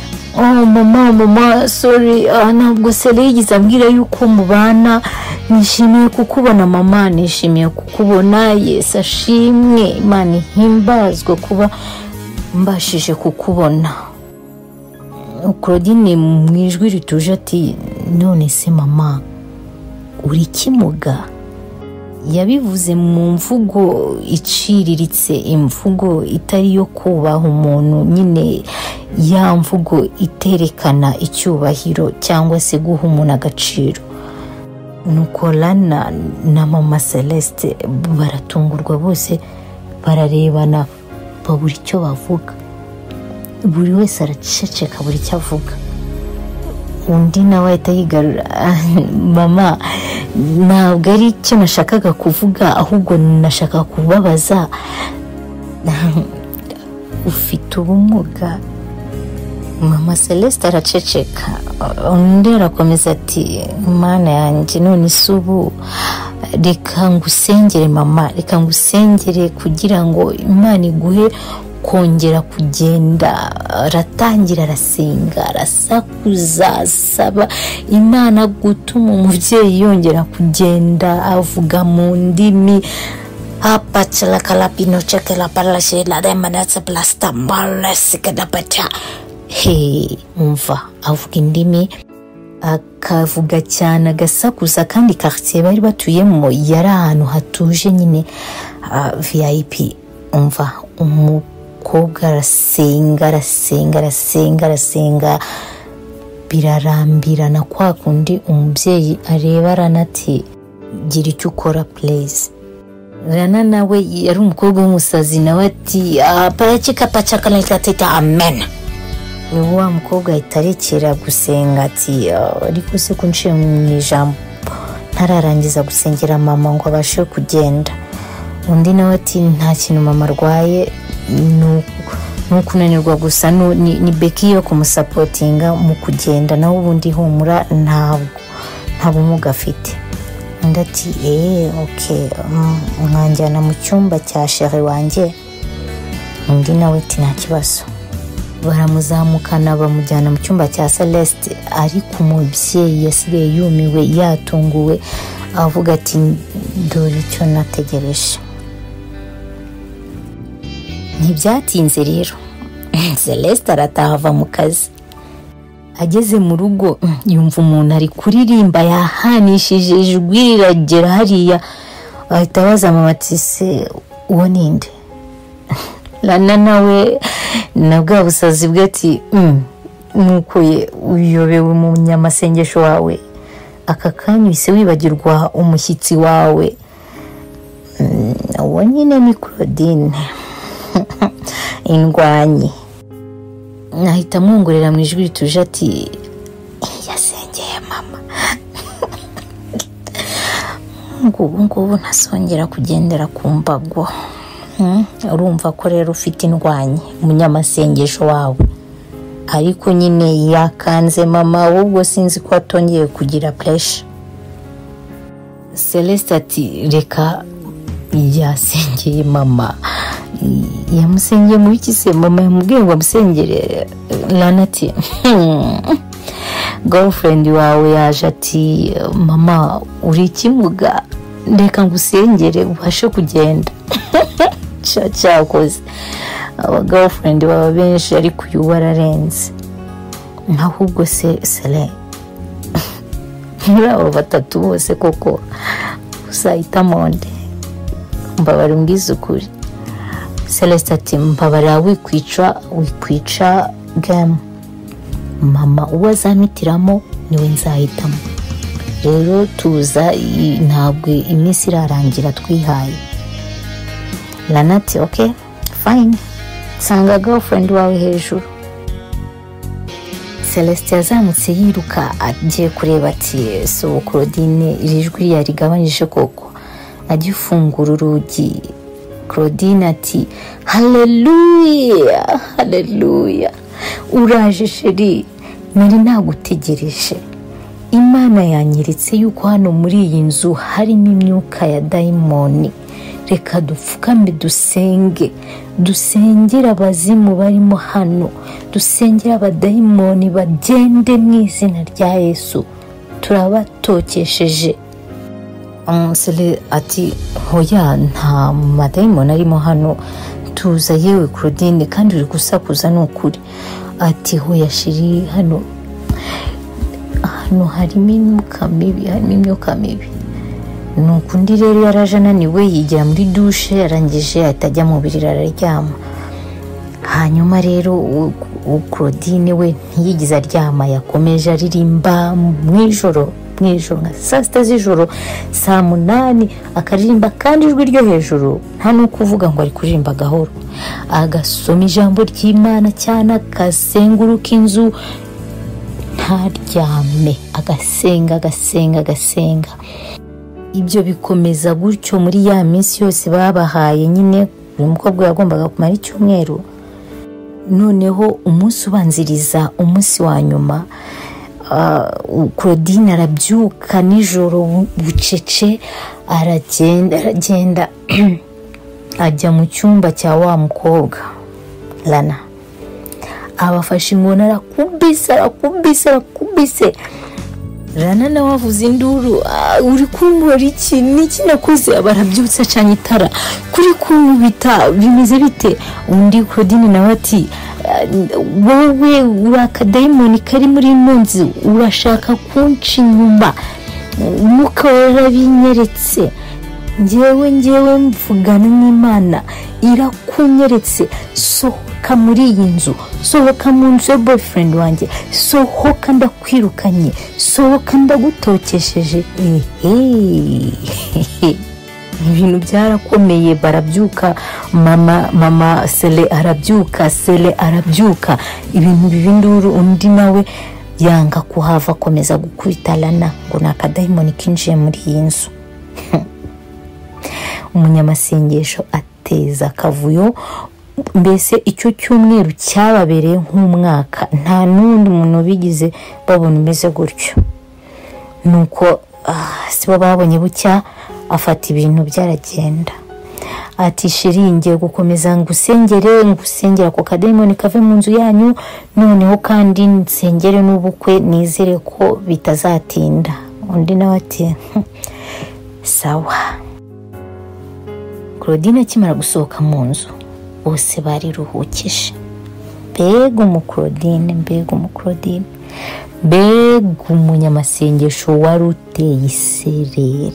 Mama sorry, ntabwo Sele yigize ambwira yuko mubana. Nishimiye kukubona mama, nishimiye kukubona. Yes ashimwe, Imana ihimbazwe kuba mbashije kukubona. Claudine mu ijwi rituje ati none se mama uri kimuga? Yabivuze mu mvugo iciriritse, imvugo itari yo kubaha umuntu, nyine ya mvugo iterekana icyubahiro cyangwa se guha umuntu agaciro. Nuko Lana na mama Celeste baratungurwa, bose bararebana babura icyo bavuga. Buri wese araceceka buri icyo avuga. Undi nawe ahita yigarura. Mama ntabwo ari icyo nashakaga kuvuga, ahubwo nashaka kubabaza, ufite ubumuga? Mama Celeste araceceka. Undi arakomeza ati Mana yanjye none isubu, reka ngusengere mama, reka ngusengere kugira ngo Imana iguhe kongera kugenda. Aratangira arasenga, arasakuza, asaba Imana gutuma umubyeyi yongera kugenda, avuga mu ndimi. Apachala kalapino chekela palashe la demanatsa plasta malasikadapata. Umva avuga indimi, akavuga cyane, agasakuza, kandi quartier bari batuyemo yari ahantu hatuje nyine VIP. Umva umukobwa arasenga birarambirana, kwa kundi umubyeyi areba Lana ati gira icyo ukora please. Lana nawe yari umukobwa w'umusazi, nawe ati parachika pachaka teta amen. Wa mukobwa itarekera gusenga ati ariko se kunciye mu ijambo ntararangiza gusengera mama ngo abashe kugenda. Undi nawe ati nta kintu mama arwaye, nukunanirwa gusa ni Becky yo kumusapotinga mu kugenda, naho ubundi humura nta bumuga afite. Undi ati okay, mwanjyana mu cyumba cya chéri wanjye. Undi nawe ati nta kibazo. Baramuzamukana bamujyana mu cyumba cya Celeste, ariko umubyeyi yasigaye yumiwe, yatunguwe, avuga ati dore icyo nategereje. Ntibyatinze rero Celeste arataha mu kazi. Ageze mu rugo yumva umuntu ari kuririmba, yahanishije ijwi riragera hariya. Ahita abaza mama ati se uwo ninde? Lana nawe nabwo busazi bwe ati nuko uyobewe mu nyamasengesho wawe, aka kanya ise wibagirwa umushyitsi wawe. Uwo nyine ni Claudine indwanyi. Nahita mwongorera mu ijwi rituje ati yasengeye mama. Ngubu ntasongera kugendera ku mbago. Urumva ko rero ufite indwanyi umunyamasengesho wawe, ariko nyine yakanze mama, ubwo sinzi ko atongeye kugira pressure. Celeste ati reka yasengeye mama. Yamusengeye muri kise mama yamubwiye ngo amusengere. Lana ati girlfriend wawe yaje ati mama uri kimuga, reka ngusengere ubashe kugenda. Cyakoze aba girlfriend baba benshi, ariko uyu wararenze. Ahubwo se Sele muri abo batatu bose koko usahita monde mbabara umbwiza ukuri. Celeste ati mbabara wikwica game mama, uwo azamitiramo niwe nzahitamo. Rero tuza, ntabwo iminsi irarangira twihaye. Lana ati okay fine, sanga girlfriend wawe hejuru. Celestin yazamutse yiruka agiye kureba ati so Claudine ijwi yarigabanyije koko, agifungura urugi Claudine ati haleluya haleluya, uraje sheri, nari nagutegereje. Imana yanyiritse yuko hano muri iyi nzu harimo imyuka ya dayimoni. Reka dupfukame dusengera abazimu barimo hano, dusengera abadayimoni bagende mu izina rya Yesu, turabatokesheje. Sele ati hoya nta madayimoni arimo hano, tuza yewe Claudine kandi uri gusakuza n'ukuri. Ati hoya shiri, hano harimo imyuka mibi. Nukundi rero yaraje ananiwe yigira muri douche, arangije atajya mu birira araryama. Hanyuma rero Claudine we ntiyigize aryama, yakomeje aririmba mwijoro nka saa sita z'ijoro, saa 8 akaririmba kandi ijwi ryo hejuru, nta no kuvuga ngo ari kuririmba gahoro. Agasoma ijambo ry'Imana cyane, akazenguruka inzu ntaryame, agasenga. Ibyo bikomeza gutyo muri ya minsi yose babahaye. Nyine uyu mukobwa yagombaga kumara icyumweru. Noneho umunsi ubanziriza umunsi wa nyuma, Claudine arabyuka nijoro bucece, aragenda ajya mu cyumba cya wa mukobwa Lana, abafashe inkoni arakubise. Lana nawe avuza induru, uri kunkora iki? Niki nakoze? Barabyutse acanye itara, kuri kunkubita bimeze bite? Undi Claudine nawe ati wowe urakadayimoni kari muri nzi, urashaka kunca inyuma, umwuka warabinyeretse, njyewe mvugana n'Imana irakunyeretse, sohoka muri iyi nzu, sohoka mu nzu ya boyfriend wanjye, sohoka ndakwirukanye, sohoka ndagutokesheje. Ibintu byarakomeye, barabyuka, mama Sele arabyuka, ibintu bibinduru. Undi nawe yanga kuhava, akomeza gukubita Lana ngo nakadayimoni kinjiye muri iyi nzu. Umunyamasengesho ateza akavuyo. Mbese icyo cyumweru cyababereye nk'umwaka, nta n'undi muntu bigize babona umeze gutyo. Nuko sibo babonye bucya, afata ibintu byaragenda. Ati sheri, ngiye gukomeza ngusengera ko kadayimoni kave mu nzu yanyu, noneho kandi nsengere n'ubukwe, nizere ko bitazatinda. Undi nawe ati sawa. Claudine akimara gusohoka mu nzu, bose bariruhukije. Mbega umunyamasengesho wari uteye isereri.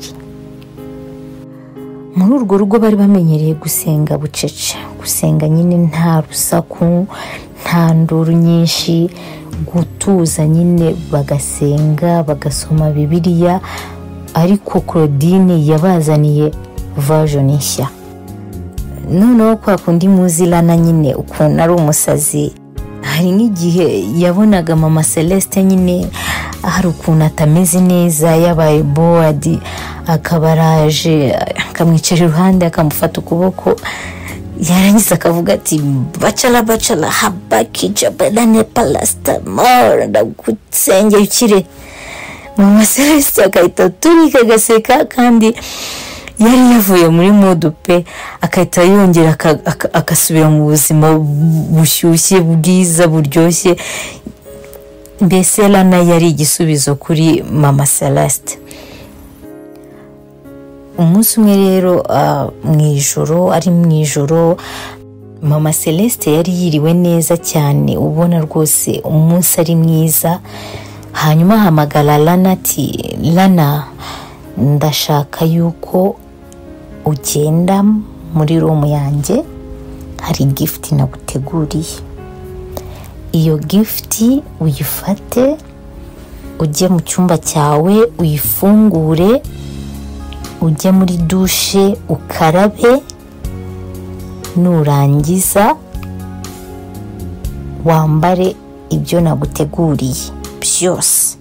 Muri urwo rugo bari bamenyereye gusenga bucece, gusenga nyine nta rusaku, nta nduru nyinshi, gutuza nyine bagasenga, bagasoma Bibiliya. Ariko Claudine yabazaniye version nshya. Noneho kwa kundi muzi Lana nyine ukuntu ari umusazi, hari n'igihe yabonaga mama Celeste nyine hari ukuntu atameze neza, yabaye bored, akabaraje akamwicara iruhande akamufata ukuboko, yarangiza akavuga ati bacala habaki jabadane palasta more ndagutsengera ukire. Mama Celeste akahita turika agaseka, kandi yari yavuye muri modu pe, akahita yongera akasubira mu buzima bushyushye bwiza buryoshye. Mbese Lana yari igisubizo kuri mama Celeste. Umunsi umwe rero mwijoro mama Celeste yari yiriwe neza cyane, ubona rwose umunsi ari mwiza. Hanyuma hamagara Lana ati Lana, ndashaka yuko ugenda muri room yanjye, hari gift naguteguriye. Iyo gift uyifate, ujye mu cyumba cyawe, uyifungure, ujye muri douche ukarabe, nurangiza wambare ibyo naguteguriye byose.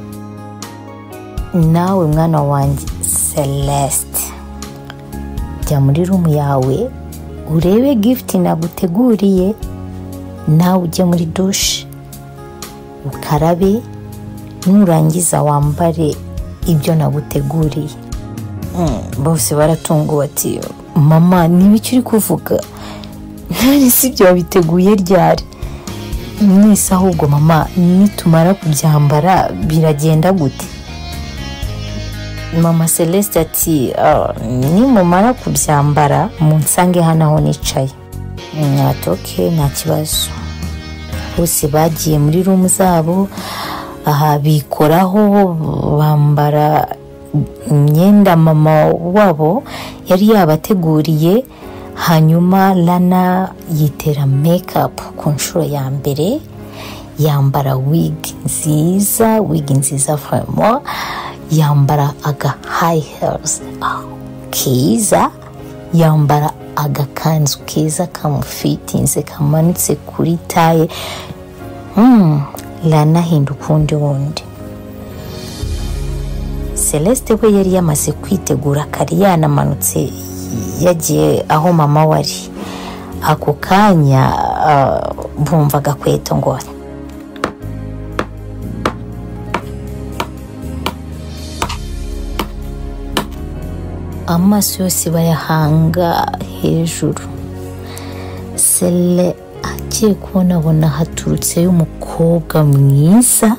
Nawe mwana wanjye Celeste, jya muri room yawe urebe gift naguteguriye, nawe ujye muri douche ukarabe, nurangiza wambare ibyo naguteguriye. Bose baratunguwe ati mama n'ibiki uri kuvuga, ntari sibyo wabiteguye ryari? Mwese ahubwo mama nitumara kubyambara biragenda gute? Mama Celeste ati nimumara kubyambara munsange hano aho nicaye. Ati nta kibazo. Bose bagiye muri room zabo, bikoraho bambara imyenda mama wabo yari yabateguriye. Hanyuma Lana yitera makeup ku nshuro ya mbere, yambara wig nziza vraiment, yambara aga high heels keza, yambara agakanzu keza kamufitinze kamanutse kuri taye. Lana hinduka wundi. Celeste we yari yamaze kwitegura, kari yanamanutse yagiye aho mama wari. Ako kanya bumva gakweto ngo amaso yose bayahanga hejuru. Cele agiye kubona haturutse umukobwa mwiza,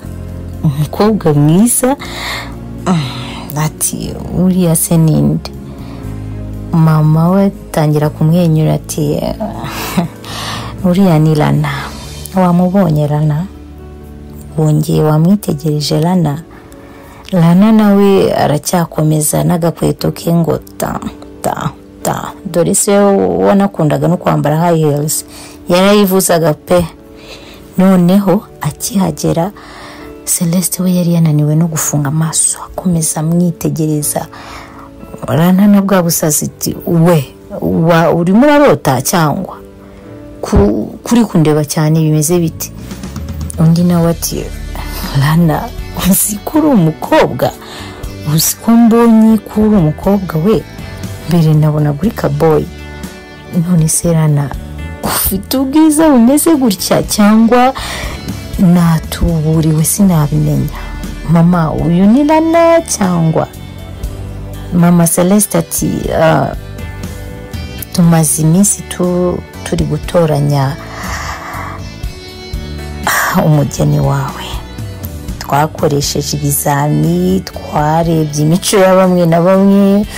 ati uriya se ninde? Mama we tangira kumwenyura ati uriya ni Lana. Wamubonye Lana? Wongeye wamwitegereje Lana? Lana nawe aracyakomeza n'agakweto ke ngo ta. Dore se wanakundaga no kwambara high heels, yarayivuzaga pe. Noneho akihagera Celeste we yari yananiwe no gufunga amaso, akomeza mwitegereza. Lana na bwa busazi ati urimo urarota cyangwa kuri kundeba cyane bimeze biti? Undi nawe ati Lana uzi ko uri umukobwa, uzi ko mbonye ko uri umukobwa we, mbere nabona guri kaboy, none se Lana ufite ubwiza bumeze gutya cyangwa natuburiwe sinabimenya? Mama uyu ni Lana cyangwa? Mama Celeste ati tumaze iminsi turi gutoranya umugeni wawe, twakoresheje ibizami, twarebye imico ya bamwe na bamwe,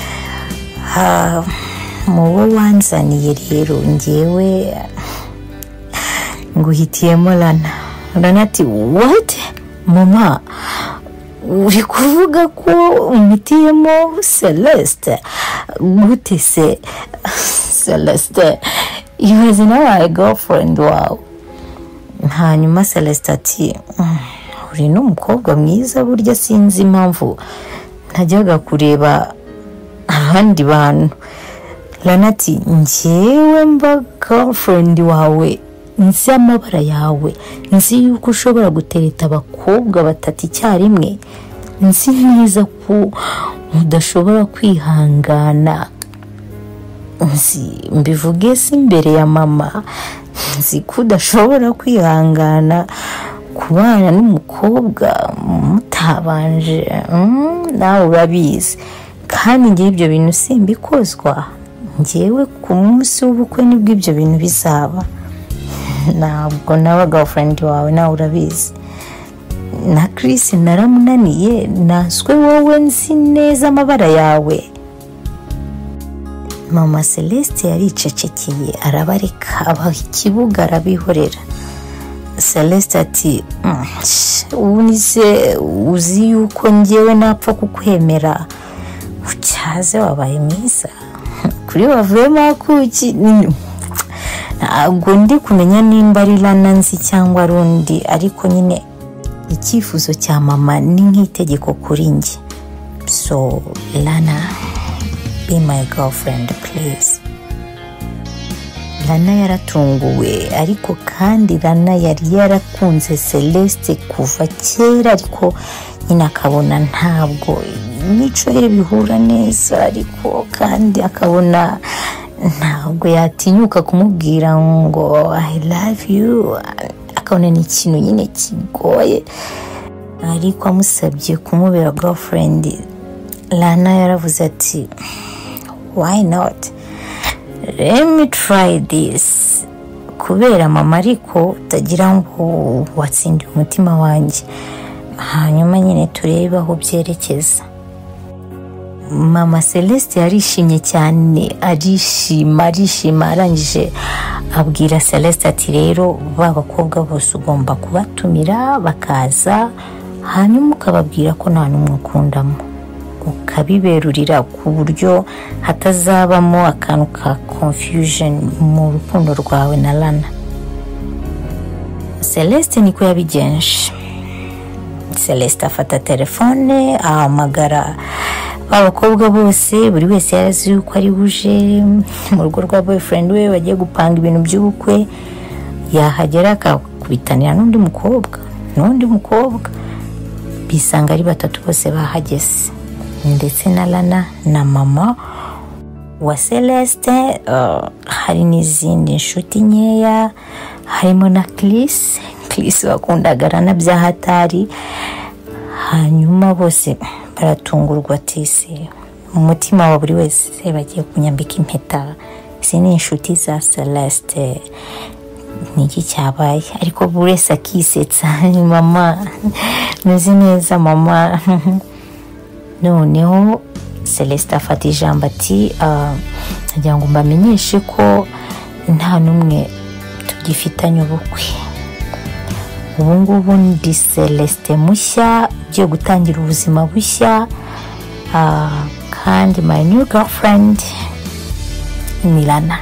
mubo wanzaniye rero ngewe nguhitiyemo Lana. Lana ati what? Mama uri kuvuga ko umitiyemo Celeste? Gute se Celeste? Ibaze nawe girlfriend wawe. Hanyuma Celeste ati uri n'umukobwa mwiza, burya sinzi impamvu ntajyaga kureba abandi bantu. Lana ati njyewe mba girlfriend wawe, nzi amabara yawe, nzi yuko ushobora gutereta abakobwa batatu icyarimwe, nzi neza ko udashobora kwihangana, nzi mbivuge si imbere ya mama, nzi ko udashobora kwihangana kubana n'umukobwa mutabanje, nawe urabizi. Kandi ngewe ibyo bintu simbikozwa, ngewe ku munsi w'ubukwe nibwo ibyo bintu bizaba. Ntabwo naba girlfriend wawe, nawe urabizi. Na Chris naramunaniye, naswe wowe nzi neza amabara yawe. Mama Celeste yaricecekeye, arabareka abaha ikibuga arabihorera. Celeste ati unize uzi yuko ngewe napfa kukwemera, ucyaze wabaye mwiza kuri wavuyemo kuki? Ntabwo ndi kumenya nimba ari Lana nzi cyangwa rundi, ariko nyine icyifuzo cya mama ni nk'itegeko kuri nge. So Lana, be my girlfriend please. Lana yaratunguwe, ariko kandi Lana yari yarakunze Celeste kuva kera, ariko nyine akabona ntabwo imico ye bihura neza, ariko kandi akabona ntabwo yatinyuka kumubwira ngo I love you, akabona ni ikintu nyine kigoye. Ariko amusabye kumubera girlfriend, Lana yaravuze ati why not, let me try this, kubera mama ariko utagira ngo watsindiye umutima wanjye, hanyuma nyine turebe aho byerekeza. Mama Celeste yarishimye cyane, arishima, arangije abwira Celeste ati rero babakobwa bose ugomba kubatumira bakaza, hanyuma ukababwira ko nta n'umwe ukundamo, ukabiberurira ku buryo hatazabamo akantu ka confusion mu rukundo rwawe na Lana. Celeste niko yabigenje. Celeste afata telefone ahamagara abakobwa bose, buri wese yarazi yuko ari buje mu rugo rwa boyfriend we bagiye gupanga ibintu by'ubukwe. Yahagera akakubitanira n'undi mukobwa, bisanga ari batatu bose bahageze, ndetse na Lana na mama wa Celeste, hari n'izindi nshuti nkeya, harimo na Chris wakundaga Lana bya hatari. Hanyuma bose baratungurwa ati se umutima wa buri wese bagiye kunyambika impeta, izi ni inshuti za Celeste, niki cyabaye? Ariko buri wese akisetsa, mama meze neza mama. Noneho Celeste afata ijambo ati ngira ngo mbamenyeshe ko nta n'umwe tugifitanye ubukwe. Ubu ngubu ndi Celeste mushya ugiye gutangira ubuzima bushya, kandi my new girlfriend ni Lana.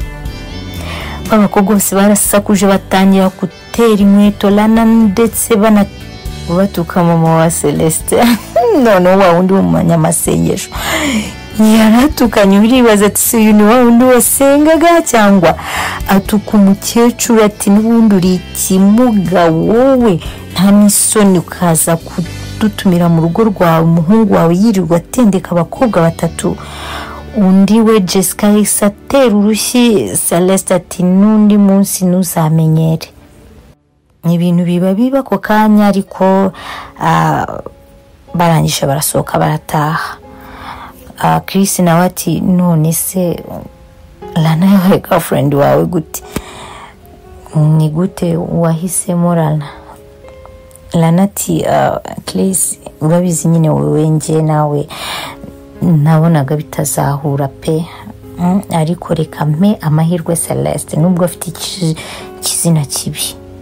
Abakobwa bose barasakuje batangira gutera inkweto Lana, ndetse batuka mama wa Celeste. None wa wundi w'umunyamasengesho yaratukanye, uribaza ati se uyu ni wa wundi wasengaga cyangwa atuka umukecuru ati n'ubundi uri ikimuga wowe, nta n'isoni ukaza kudutumira mu rugo rwawe, umuhungu wawe yirirwa atendeka abakobwa batatu. Undi we Jessica yisatera urushyi Celeste ati n'undi munsi ntuzamenyere. Ibintu biba ko kanya, ariko barangije barasohoka barataha. Chris nawe ati none se Lana yabaye girlfriend wawe gute? Ni gute wahisemo Lana? Lana ati Chris urabizi nyine wowe nje nawe nabonaga bitazahura pe, ariko reka mpe amahirwe Celeste nubwo afite ikizina kibi.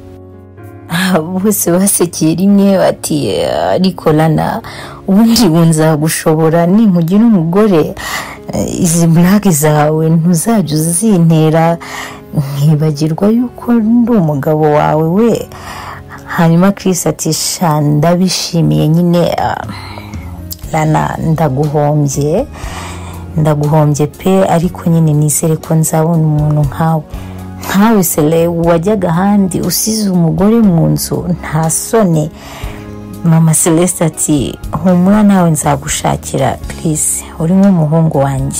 Bose basekeye rimwe bati ariko Lana ubundi bunza gushobora ninkugira umugore, izi blague zawe ntuzajya uzintera nkibagirwa yuko ndi umugabo wawe we. Hanyuma Chris ati ndabishimiye nyine Lana, ndaguhombye pe, ariko nyine nizere ko nzabona umuntu nkawe Cele wajyaga handi usize umugore mu nzu, nta soni. Mama Celeste ati humura nawe nzagushakira Chris, uri nk'umuhungu wanjye.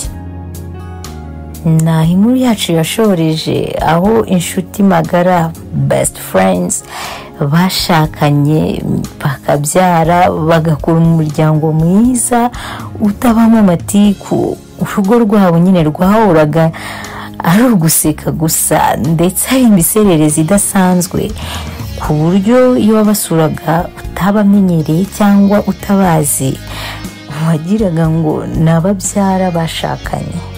Naho inkuru yacu yashoreje aho inshuti magara best friends bashakanye bakabyara bagakura umuryango mwiza utabamo amatiku. Urugo rwabo nyine rwahoraga ari uguseka gusa, ndetse hari imisererezi idasanzwe ku buryo iyo wabasuraga utabamenyereye cyangwa utabazi wagiraga ngo nababyara bashakanye.